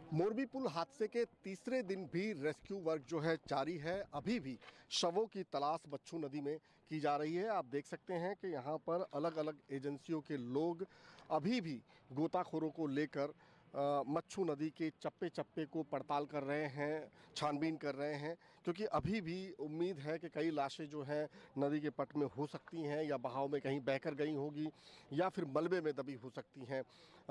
मोरबी पुल हादसे के तीसरे दिन भी रेस्क्यू वर्क जो है जारी है। अभी भी शवों की तलाश बच्चू नदी में की जा रही है। आप देख सकते हैं कि यहाँ पर अलग अलग एजेंसियों के लोग अभी भी गोताखोरों को लेकर मच्छू नदी के चप्पे चप्पे को पड़ताल कर रहे हैं, छानबीन कर रहे हैं, क्योंकि अभी भी उम्मीद है कि कई लाशें जो हैं नदी के पट में हो सकती हैं या बहाव में कहीं बहकर गई होगी या फिर मलबे में दबी हो सकती हैं।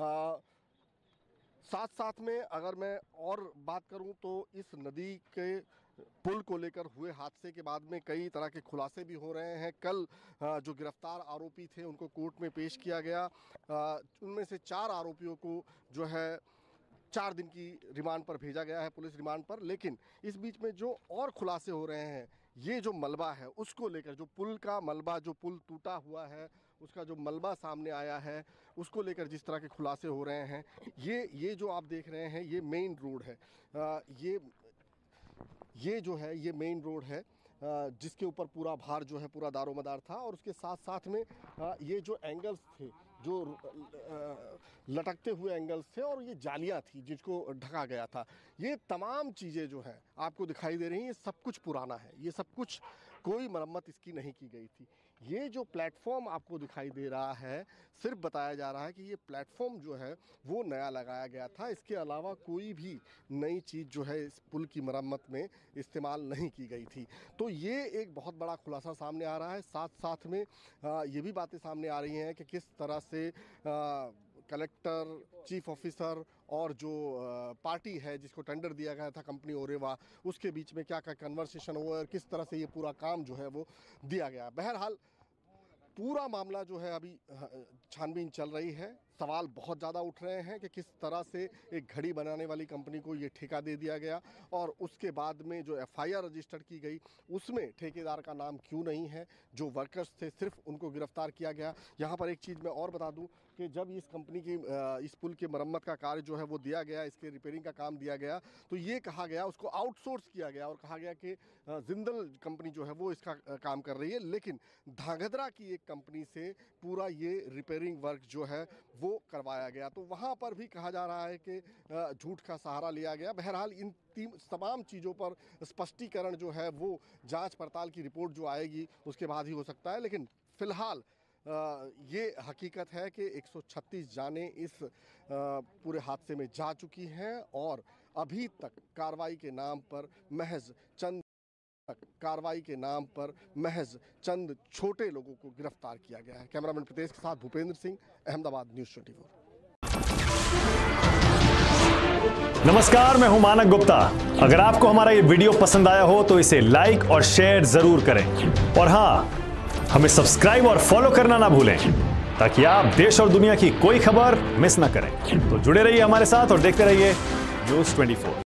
साथ साथ में अगर मैं और बात करूं तो इस नदी के पुल को लेकर हुए हादसे के बाद में कई तरह के खुलासे भी हो रहे हैं। कल जो गिरफ्तार आरोपी थे उनको कोर्ट में पेश किया गया। उनमें से 4 आरोपियों को जो है 4 दिन की रिमांड पर भेजा गया है, पुलिस रिमांड पर। लेकिन इस बीच में जो और खुलासे हो रहे हैं, ये जो मलबा है उसको लेकर, जो पुल का मलबा, जो पुल टूटा हुआ है उसका जो मलबा सामने आया है, उसको लेकर जिस तरह के खुलासे हो रहे हैं, ये जो आप देख रहे हैं ये मेन रोड है। ये जो है ये मेन रोड है जिसके ऊपर पूरा भार जो है पूरा दारोमदार था। और उसके साथ साथ में ये जो एंगल्स थे, जो लटकते हुए एंगल्स थे, और ये जालियां थी जिसको ढका गया था, ये तमाम चीज़ें जो हैं आपको दिखाई दे रही हैं, ये सब कुछ पुराना है। ये सब कुछ, कोई मरम्मत इसकी नहीं की गई थी। ये जो प्लेटफॉर्म आपको दिखाई दे रहा है, सिर्फ बताया जा रहा है कि ये प्लेटफॉर्म जो है वो नया लगाया गया था। इसके अलावा कोई भी नई चीज़ जो है इस पुल की मरम्मत में इस्तेमाल नहीं की गई थी। तो ये एक बहुत बड़ा खुलासा सामने आ रहा है। साथ साथ में ये भी बातें सामने आ रही हैं कि किस तरह से कलेक्टर, चीफ ऑफिसर और जो पार्टी है जिसको टेंडर दिया गया था कंपनी ओरेवा, उसके बीच में क्या क्या कन्वर्सेशन हुआ और किस तरह से ये पूरा काम जो है वो दिया गया। बहरहाल पूरा मामला जो है अभी छानबीन चल रही है। सवाल बहुत ज़्यादा उठ रहे हैं कि किस तरह से एक घड़ी बनाने वाली कंपनी को ये ठेका दे दिया गया, और उसके बाद में जो एफआईआर रजिस्टर की गई उसमें ठेकेदार का नाम क्यों नहीं है। जो वर्कर्स थे सिर्फ उनको गिरफ्तार किया गया। यहाँ पर एक चीज़ मैं और बता दूँ कि जब इस कंपनी की इस पुल के मरम्मत का कार्य जो है वो दिया गया, इसके रिपेयरिंग का काम दिया गया, तो ये कहा गया, उसको आउटसोर्स किया गया और कहा गया कि जिंदल कंपनी जो है वो इसका काम कर रही है। लेकिन धांगध्रा की एक कंपनी से पूरा ये रिपेयरिंग वर्क जो है वो करवाया गया। तो वहाँ पर भी कहा जा रहा है कि झूठ का सहारा लिया गया। बहरहाल इन तमाम चीज़ों पर स्पष्टीकरण जो है वो जांच पड़ताल की रिपोर्ट जो आएगी उसके बाद ही हो सकता है। लेकिन फिलहाल ये हकीकत है कि 136 जानें इस पूरे हादसे में जा चुकी हैं और अभी तक कार्रवाई के नाम पर महज चंद छोटे लोगों को गिरफ्तार किया गया है। कैमरामैन प्रीतेश के साथ भूपेंद्र सिंह, अहमदाबाद, न्यूज़ 24। नमस्कार, मैं हूं मानक गुप्ता। अगर आपको हमारा ये वीडियो पसंद आया हो तो इसे लाइक और शेयर जरूर करें, और हाँ, हमें सब्सक्राइब और फॉलो करना ना भूलें ताकि आप देश और दुनिया की कोई खबर मिस ना करें। तो जुड़े रहिए हमारे साथ और देखते रहिए न्यूज़ 24।